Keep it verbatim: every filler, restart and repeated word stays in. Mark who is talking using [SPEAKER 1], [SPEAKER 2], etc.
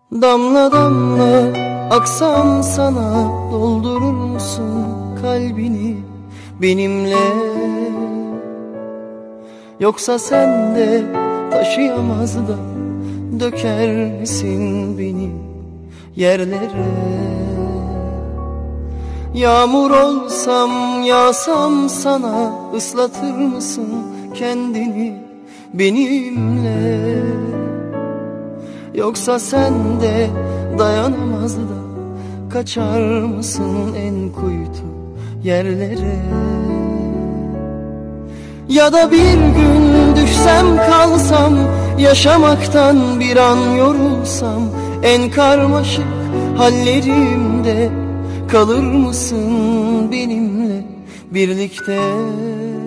[SPEAKER 1] Damla damla aksam sana, doldurur musun kalbini benimle? Yoksa sen de taşıyamaz da döker misin beni yerlere? Yağmur olsam, yağsam sana, ıslatır mısın kendini benimle? Yoksa sen de dayanamaz da kaçar mısın en kuytu yerlere? Ya da bir gün düşsem kalsam, yaşamaktan bir an yorulsam, en karmaşık hallerimde kalır mısın benimle birlikte?